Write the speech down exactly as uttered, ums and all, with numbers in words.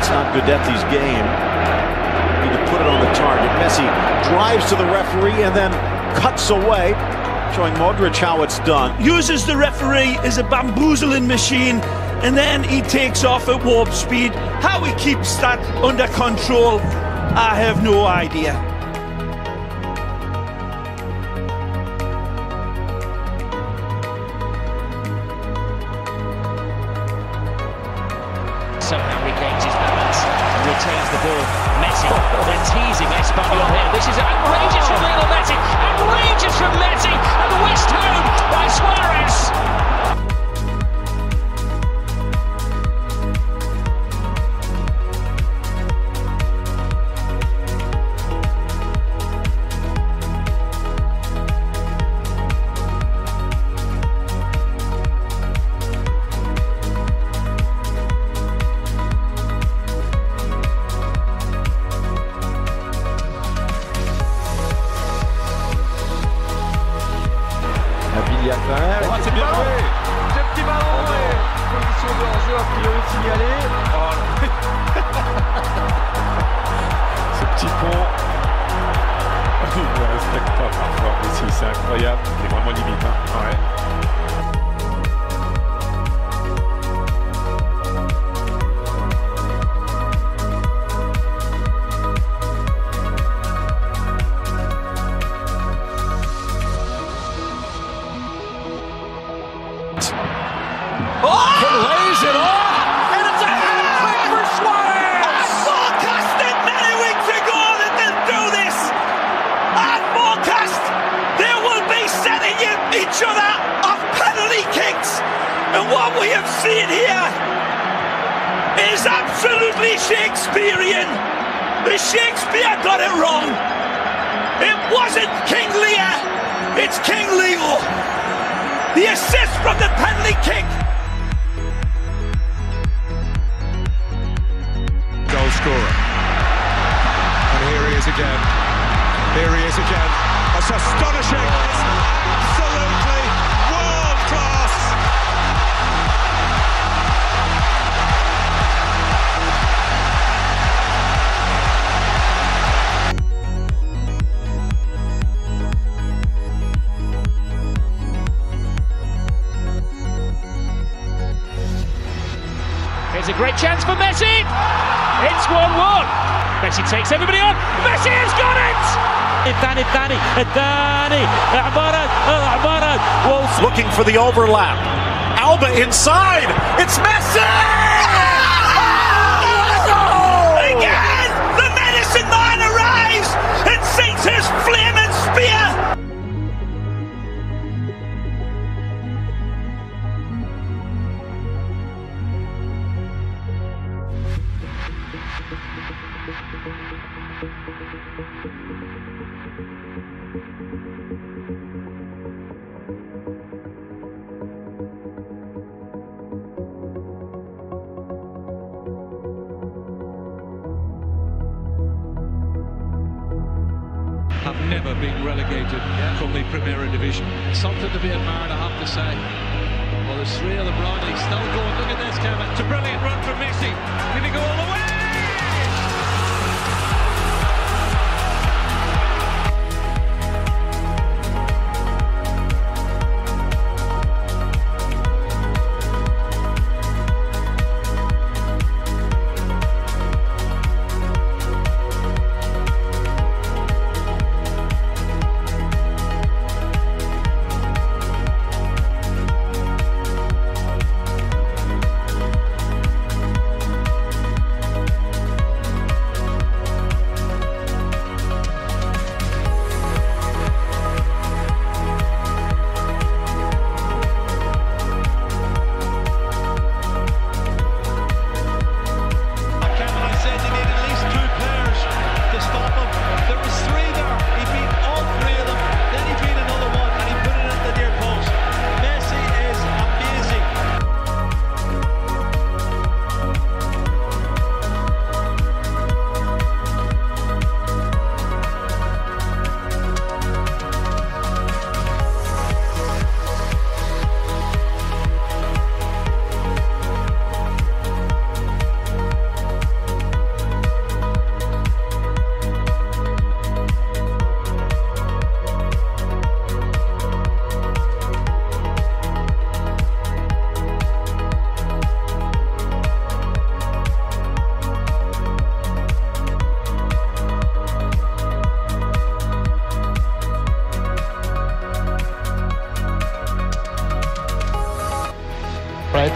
It's not Guidetti's game. Need to put it on the target. Messi drives to the referee and then cuts away, showing Modric how it's done. Uses the referee as a bamboozling machine, and then he takes off at warp speed. How he keeps that under control, I have no idea. Somehow regains his balance and retains the ball. Messi, they're teasing Espanyol here. This is outrageous from Lionel Messi. Outrageous from Messi, and whisked home by Suarez. Oh, c'est bien joué. Ce petit ballon et position de hors-jeu a priori signalée. Oh, ce petit pont, il ne le respecte pas parfois aussi, c'est incroyable, il est vraiment limite. Hein. Ouais. Oh! Lays it off, and it's a hat-trick for Suarez! I forecasted many weeks ago that they'll do this! I forecast they will be setting each other off penalty kicks! And what we have seen here is absolutely Shakespearean! The Shakespeare got it wrong! It wasn't King Lear, it's King Leo! The assist from the penalty kick! Goal scorer. And here he is again. Here he is again. That's astonishing. It's absolutely world class. Here's a great chance for Messi. It's one one. Messi takes everybody on. Messi has got it! الثاني الثاني الثاني عبارة عبارة Looking for the overlap. Alba inside. It's Messi! Oh! Again! The medicine man arrives and sinks his flaming spear! Have never been relegated yeah. from the Primera Division. Something to be admired, I have to say. Well, there's three of the Brownleys still going. Look at this, Kevin. It's a brilliant run from Messi. Did he go all the way?